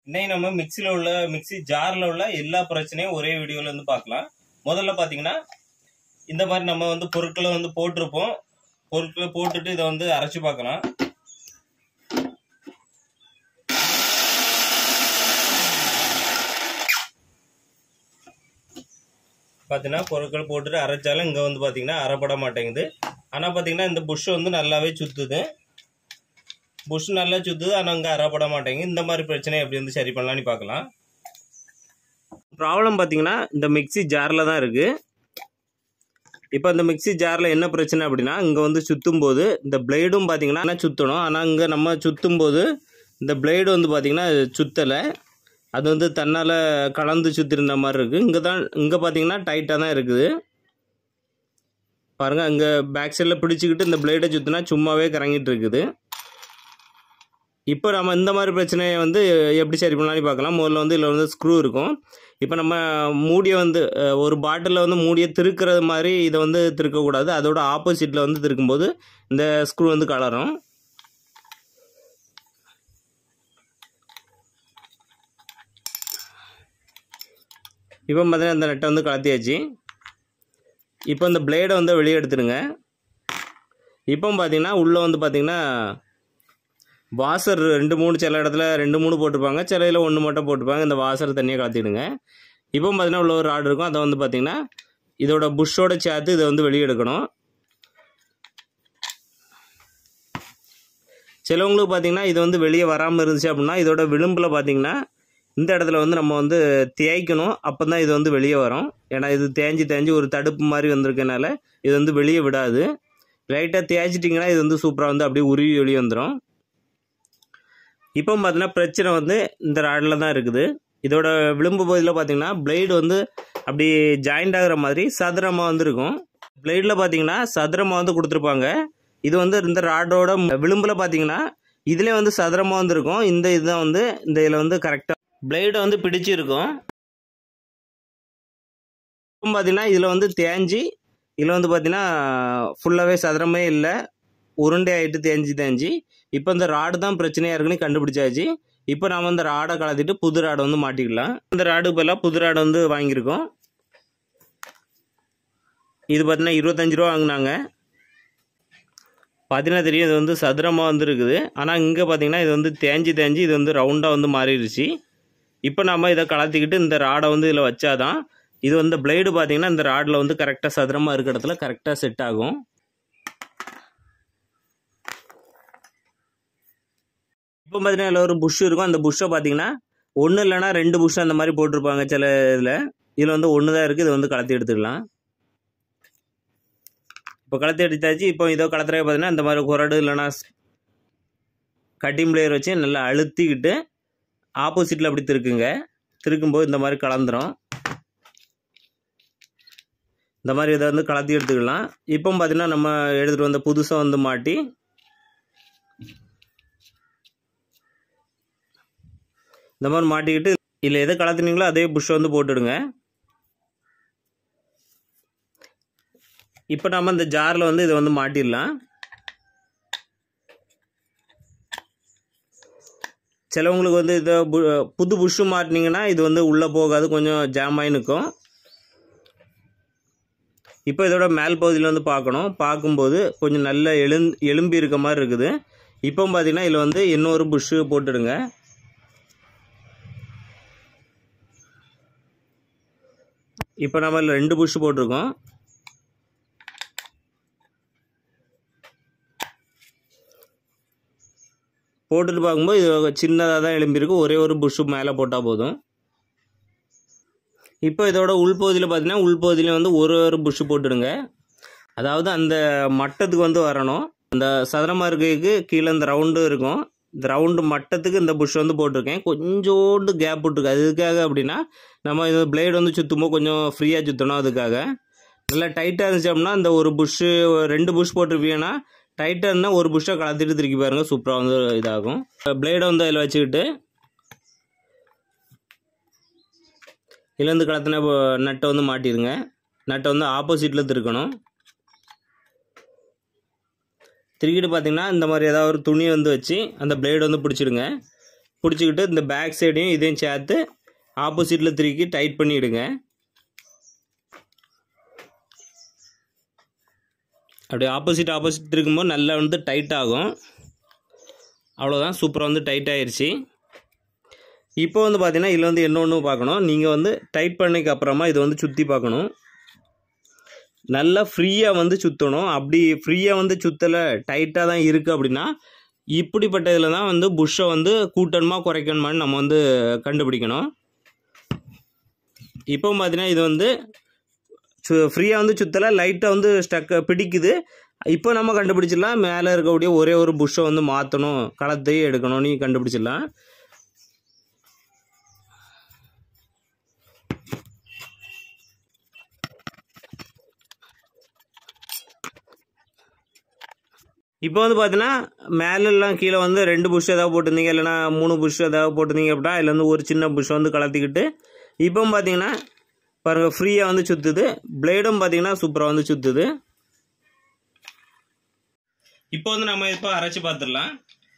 இன்னைக்கு நம்ம மிக்ஸி ஜார்ல உள்ள எல்லா பிரச்சனையும் ஒரே வீடியோல இருந்து பார்க்கலாம். முதல்ல பாத்தீங்கன்னா இந்த மாதிரி நம்ம வந்து பொருட்களை வந்து போட்டிருப்போம். பொருட்களை போட்டுட்டு இதை வந்து அரைச்சு பார்க்கலாம். பாத்தீங்கன்னா பொருட்கள் போட்டுட்டு அரைச்சாலும் இங்க வந்து பாத்தீங்கன்னா அரைப்பட மாட்டேங்குது. ஆனா பாத்தீங்கன்னா இந்த புஷ் வந்து நல்லாவே சுத்துது. புஷ் நல்லா சுத்துது, ஆனா இங்க அரைப்பட மாட்டேங்குது. இந்த மாதிரி பிரச்சனை எப்படி வந்து சரி பண்ணலாம்னு பார்க்கலாம். ப்ராப்ளம் பாத்தீங்கன்னா இந்த மிக்ஸி ஜார்ல தான் இருக்கு. இப்போ இந்த மிக்ஸி ஜார்ல என்ன பிரச்சனை அப்படின்னா, இங்க வந்து சுத்தும் போது இந்த பிளேடும் பாத்தீங்கன்னா சுத்தணும். ஆனா இங்க நம்ம சுத்தும் போது இந்த பிளேடு வந்து பாத்தீங்கன்னா சுத்தலை. அது வந்து தன்னால் கலந்து சுத்திருந்த மாதிரி இருக்குது. இங்கே பார்த்தீங்கன்னா டைட்டாக தான் இருக்குது. பாருங்கள், அங்கே பேக் சைடில் பிடிச்சிக்கிட்டு இந்த பிளேடை சுற்றினா சும்மாவே கறங்கிட்டு இருக்குது. இப்போ நம்ம இந்த மாதிரி பிரச்சனையை வந்து எப்படி சரி பண்ணலாம்னு பார்க்கலாம். முதல்ல வந்து இதில் வந்து ஸ்க்ரூ இருக்கும். இப்போ நம்ம மூடியை வந்து ஒரு பாட்டிலில் வந்து மூடியை திருக்கிறது மாதிரி இதை வந்து திருக்கக்கூடாது. அதோட ஆப்போசிட்டில் வந்து திருக்கும்போது இந்த ஸ்க்ரூ வந்து கலரும். இப்போ பார்த்தீங்கன்னா இந்த நெட்டை வந்து கலத்தியாச்சு. இப்போ இந்த பிளேடை வந்து வெளியே எடுத்துடுங்க. இப்போ பார்த்தீங்கன்னா உள்ளே வந்து பார்த்தீங்கன்னா வாசர் 2-3 சில இடத்துல 2-3 போட்டிருப்பாங்க, சில இதில் 1 மட்டும் போட்டிருப்பாங்க. இந்த வாசர் தண்ணியை கலத்திடுங்க. இப்போ பார்த்தீங்கன்னா உள்ள ஒரு ராடு இருக்கும். அதை வந்து பார்த்தீங்கன்னா இதோட புஷ்ஷோட சேர்த்து இதை வந்து வெளியே எடுக்கணும். சிலவங்களுக்கு பார்த்தீங்கன்னா இது வந்து வெளியே வராமல் இருந்துச்சு அப்படின்னா இதோட விளிம்பில் பார்த்தீங்கன்னா இந்த இடத்துல வந்து நம்ம வந்து தேய்க்கணும். அப்போ தான் இது வந்து வெளியே வரும். ஏன்னா இது தேஞ்சு ஒரு தடுப்பு மாதிரி வந்திருக்கனால இது வந்து வெளியே விடாது. லைட்டாக தேய்ச்சிட்டிங்கன்னா இது வந்து சூப்பராக வந்து அப்படியே உருவி வெளியே வந்துடும். இப்போ பார்த்தீங்கன்னா பிரச்சனை வந்து இந்த ராடில் தான் இருக்குது. இதோட விளிம்பு பகுதியில் பார்த்தீங்கன்னா பிளேடு வந்து அப்படி ஜாயிண்ட் ஆகிற மாதிரி சதுரமாக வந்து இருக்கும். பிளேடில் பார்த்தீங்கன்னா சதுரமாக வந்து கொடுத்துருப்பாங்க. இது வந்து இந்த ராடோட விளிம்பில் பார்த்தீங்கன்னா இதில் வந்து சதுரமாக வந்து இருக்கும். இந்த இதுதான் வந்து இந்த இதில் வந்து கரெக்டாக பிளேடை வந்து பிடிச்சிருக்கும். இப்போ பார்த்தீங்கன்னா இதில் வந்து தேஞ்சி இதில் வந்து பார்த்தீங்கன்னா ஃபுல்லாகவே சதுரமே இல்லை, உருண்டை ஆகிட்டு தேஞ்சி. இப்போ இந்த ராடு தான் பிரச்சனையாக இருக்குன்னு கண்டுபிடிச்சாச்சு. இப்போ நாம் இந்த ராடை கலத்திட்டு புது ராடை வந்து மாட்டிக்கலாம். இந்த ராடு இப்போல்லாம் புது ராடை வந்து வாங்கியிருக்கோம். இது பார்த்தீங்கன்னா 25 ரூபா வாங்கினாங்க. பார்த்தீங்கன்னா தெரியும், இது வந்து சதுரமாக வந்து இருக்குது. ஆனால் இங்கே பார்த்தீங்கன்னா இது வந்து தேஞ்சி இது வந்து ரவுண்டாக வந்து மாறிடுச்சு. இப்போ நம்ம இதை கலத்திக்கிட்டு இந்த ராடை வந்து இதில் வச்சாதான் இது வந்து பிளேடு பார்த்தீங்கன்னா இந்த ராடில் வந்து கரெக்டாக சதுரமாக இருக்கிற இடத்துல கரெக்டாக செட் ஆகும். இப்போ பார்த்தீங்கன்னா இதில் ஒரு புஷ் இருக்கும். அந்த புஷ்ஷை பார்த்தீங்கன்னா 1 இல்லைனா 2 புஷ் அந்த மாதிரி போட்டிருப்பாங்க சில இதில் வந்து 1 தான் இருக்குது. இதை வந்து கலத்தி எடுத்துக்கலாம். இப்போ கலத்தி எடுத்தாச்சு. இப்போ இதோ கலத்துறதுக்கு பார்த்தீங்கன்னா இந்த மாதிரி குரடு இல்லைனா கட்டிங் பிளேயர் வச்சு நல்லா அழுத்திக்கிட்டு ஆப்போசிட்டில் அப்படி திருக்கும்போது இந்த மாதிரி கலந்துரும். இந்த மாதிரி இதை வந்து கலத்தி எடுத்துக்கலாம். இப்போ பார்த்தீங்கன்னா நம்ம எடுத்துகிட்டு வந்த புதுசாக வந்து மாட்டி இந்த மாதிரி மாட்டிக்கிட்டு இல்லை எதை கலத்துனீங்களோ அதே புஷ்ஷை வந்து போட்டுடுங்க. இப்போ நம்ம இந்த ஜாரில் வந்து இதை வந்து மாட்டிடலாம். சிலவங்களுக்கு வந்து இதை புது புஷ்ஷு மாட்டினீங்கன்னா இது வந்து உள்ளே போகாது, கொஞ்சம் ஜாம் ஆகி நிற்கும். இப்போ இதோட மேல் பகுதியில் வந்து பார்க்கும்போது கொஞ்சம் நல்ல எலும்பி இருக்க மாதிரி இருக்குது. இப்போ பார்த்தீங்கன்னா இதில் வந்து இன்னொரு புஷ்ஷு போட்டுடுங்க. இப்போ நம்ம 2 புஷ்ஷு போட்டிருக்கோம். போட்டுட்டு பார்க்கும்போது இது சின்னதாக தான் எலும்பிருக்கு. ஒரே ஒரு புஷ்ஷு மேலே போட்டால் போதும். இப்போ இதோட உள்பகுதியில் பார்த்தீங்கன்னா உள்பகுதியில் வந்து ஒரு புஷ்ஷு போட்டுடுங்க. அதாவது அந்த மட்டத்துக்கு வந்து வரணும். அந்த சதுரமாக இருக்கிறதுக்கு கீழே இந்த ரவுண்டு இருக்கும். இந்த ரவுண்டு மட்டத்துக்கு இந்த புஷ் வந்து போட்டிருக்கேன். கொஞ்சோண்டு கேப் விட்டுருக்கு. அதுக்காக அப்படின்னா நம்ம இது பிளேடு வந்து சுற்றும்போது கொஞ்சம் ஃப்ரீயாக சுற்றணும். அதுக்காக நல்லா டைட்டாக இருந்துச்சு அப்படின்னா இந்த ஒரு புஷ்ஷு 2 புஷ் போட்டிருப்பீங்கன்னா டைட்டாக இருந்தால் ஒரு புஷ்ஷை கலத்திட்டு திருக்கி பாருங்கள், சூப்பராக வந்து இதாகும். பிளேடை வந்து அதில் வச்சுக்கிட்டு இதுலேருந்து கலத்தின நட்டை வந்து மாட்டிடுங்க. நட்டை வந்து ஆப்போசிட்டில் திருக்கணும். திருக்கிட்டு பார்த்தீங்கன்னா இந்த மாதிரி ஏதாவது ஒரு துணியை வந்து வச்சு அந்த பிளேடு வந்து பிடிச்சிடுங்க. பிடிச்சிக்கிட்டு இந்த பேக் சைடையும் இதையும் சேர்த்து ஆப்போசிட்டில் திருக்கி டைட் பண்ணிவிடுங்க. அப்படி ஆப்போசிட் இருக்கும்போது நல்லா வந்து டைட் ஆகும். அவ்வளோதான், சூப்பராக வந்து டைட் ஆயிடுச்சு. இப்போ வந்து பார்த்தீங்கன்னா இதில் வந்து என்ன ஒன்று பார்க்கணும். நீங்கள் வந்து டைட் பண்ணதுக்கு அப்புறமா இதை வந்து சுற்றி பார்க்கணும். நல்லா ஃப்ரீயாக வந்து சுற்றணும். அப்படி ஃப்ரீயாக வந்து சுற்றலை, டைட்டாக தான் இருக்குது அப்படின்னா இப்படிப்பட்ட இதில் தான் வந்து புஷ்ஷை வந்து கூட்டணுமா குறைக்கணுமான்னு நம்ம வந்து கண்டுபிடிக்கணும். இப்போ பார்த்தீங்கன்னா இது வந்து ஃப்ரீயாக வந்து சுற்றலை, லைட்டாக வந்து பிடிக்குது. இப்போ நம்ம கண்டுபிடிச்சிடலாம் மேலே இருக்கக்கூடிய ஒரே ஒரு புஷ்ஷை வந்து மாற்றணும், களத்தையும் எடுக்கணும், நீங்கள் கண்டுபிடிச்சிடலாம். இப்போ வந்து பார்த்தீங்கன்னா மேலெல்லாம் கீழே வந்து 2 புஷ் ஏதாவது போட்டிருந்தீங்க, இல்லைனா 3 புஷ் ஏதாவது போட்டிருந்தீங்க அப்படின்னா அதில் வந்து ஒரு சின்ன புஷ் வந்து கலத்திக்கிட்டு இப்போ பார்த்தீங்கன்னா பாருங்கள் ஃப்ரீயாக வந்து சுற்றுது. பிளேடும் பார்த்தீங்கன்னா சூப்பராக வந்து சுற்றுது. இப்போ வந்து நம்ம இப்போ அரைச்சி பார்த்துடலாம்.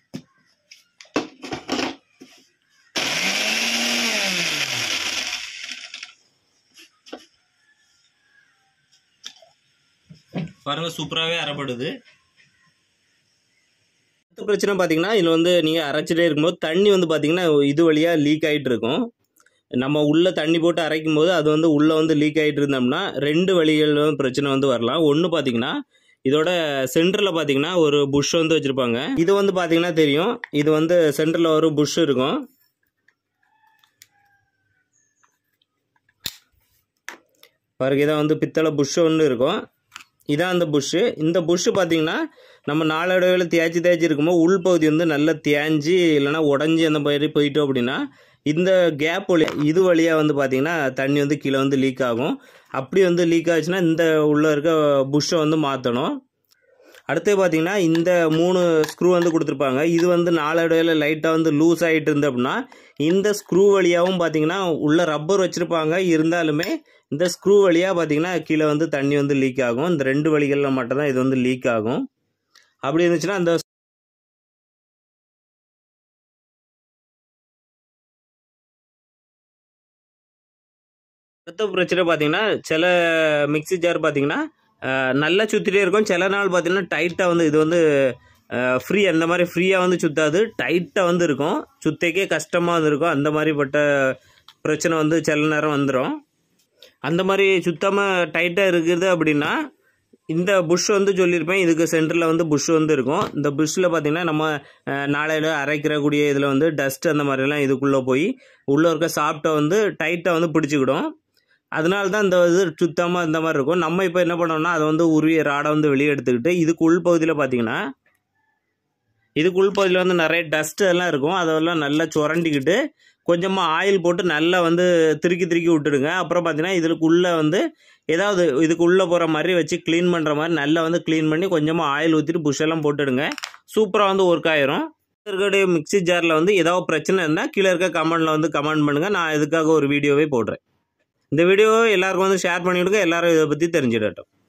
பாருங்கள் சூப்பராகவே அரைப்படுது. அடுத்த பிரச்சனை பார்த்தீங்கன்னா இதில் வந்து நீங்கள் அரைச்சிட்டே இருக்கும்போது தண்ணி வந்து பார்த்தீங்கன்னா இது வழியாக லீக் ஆகிட்டு இருக்கும். நம்ம உள்ளே தண்ணி போட்டு அரைக்கும் போது அது வந்து உள்ளே வந்து லீக் ஆகிட்டு இருந்தோம்னா 2 வழிகளில் பிரச்சனை வந்து வரலாம். ஒன்று பார்த்தீங்கன்னா இதோட சென்டரில் பார்த்தீங்கன்னா ஒரு புஷ் வந்து வச்சுருப்பாங்க. இது வந்து பார்த்தீங்கன்னா தெரியும், இது வந்து சென்டரில் ஒரு புஷ் இருக்கும். பாருங்க இதான் வந்து பித்தளை புஷ் ஒன்று இருக்கும். இதான் அந்த புஷ்ஷு. இந்த புஷ்ஷு பார்த்தீங்கன்னா நம்ம நாளடைவில் தேய்ச்சி இருக்கும்போது உள்பகுதி வந்து நல்லா தேய்ஞ்சி இல்லைனா உடஞ்சி அந்த மாதிரி போயிட்டோம் அப்படின்னா இந்த கேப் வழியாக இது வழியாக வந்து பார்த்திங்கன்னா தண்ணி வந்து கீழே வந்து லீக் ஆகும். அப்படி வந்து லீக் ஆச்சுன்னா இந்த உள்ளே இருக்க புஷ்ஷை வந்து மாற்றணும். அடுத்து பார்த்திங்கன்னா இந்த 3 ஸ்க்ரூ வந்து கொடுத்துருப்பாங்க. இது வந்து நாளடைவில் லைட்டாக வந்து லூஸ் ஆகிட்டு இருந்து அப்படின்னா இந்த ஸ்க்ரூ வழியாகவும் பார்த்திங்கன்னா உள்ளே ரப்பர் வச்சுருப்பாங்க. இருந்தாலுமே இந்த ஸ்க்ரூ வழியாக பார்த்திங்கன்னா கீழே வந்து தண்ணி வந்து லீக் ஆகும். இந்த 2 வழிகளில் மட்டும்தான் இது வந்து லீக் ஆகும். அப்படி இருந்துச்சுன்னா அந்த அடுத்த பிரச்சனை பார்த்தீங்கன்னா சில மிக்ஸி ஜார் பார்த்தீங்கன்னா நல்லா சுற்றிட்டே இருக்கும். சில நாள் பார்த்தீங்கன்னா டைட்டாக வந்து இது வந்து அந்த மாதிரி ஃப்ரீயாக வந்து சுற்றாது, டைட்டாக வந்து இருக்கும், சுத்தைக்கே கஷ்டமாக வந்து இருக்கும். அந்த மாதிரிப்பட்ட பிரச்சனை வந்து சில நேரம் வந்துடும். அந்த மாதிரி சுத்தமாக டைட்டாக இருக்குது அப்படின்னா இந்த புஷ் வந்து சொல்லியிருப்பேன், இதுக்கு சென்டரில் வந்து புஷ் வந்து இருக்கும். இந்த புஷ்ஷில் பார்த்திங்கன்னா நம்ம நாளையில் அரைக்கிறக்கூடிய இதில் வந்து டஸ்ட் அந்த மாதிரிலாம் இதுக்குள்ளே போய் உள்ளே இருக்க சாஃப்ட்டை வந்து டைட்டாக வந்து பிடிச்சிக்கிடும். அதனால தான் இந்த இது சுத்தமாக இந்த மாதிரி இருக்கும். நம்ம இப்போ என்ன பண்ணோம்னா அதை வந்து உருவிய ராடை வந்து வெளியே எடுத்துக்கிட்டு இதுக்கு உள்பகுதியில் பார்த்திங்கன்னா இதுக்கு உள்பகுதியில் வந்து நிறைய டஸ்ட்டு எல்லாம் இருக்கும். அதெல்லாம் நல்லா சுரண்டிக்கிட்டு கொஞ்சமாக ஆயில் போட்டு நல்லா வந்து திருக்கி விட்டுடுங்க. அப்புறம் பார்த்தீங்கன்னா இதுக்குள்ளே வந்து ஏதாவது இதுக்குள்ளே போகிற மாதிரி வச்சு க்ளீன் பண்ணுற மாதிரி நல்லா வந்து க்ளீன் பண்ணி கொஞ்சமாக ஆயில் ஊற்றிட்டு புஷ்ஷெல்லாம் போட்டுடுங்க. சூப்பராக வந்து ஒர்க் ஆயிரும். இருக்கக்கூடிய மிக்ஸி ஜாரில் வந்து ஏதாவது பிரச்சனை இருந்தால் கீழே இருக்க கமெண்டில் வந்து கமெண்ட் பண்ணுங்கள். நான் இதுக்காக ஒரு வீடியோவே போடுறேன். இந்த வீடியோவை எல்லாருக்கும் வந்து ஷேர் பண்ணிவிடுங்க. எல்லோரும் இதை பற்றி தெரிஞ்சிடட்டும்.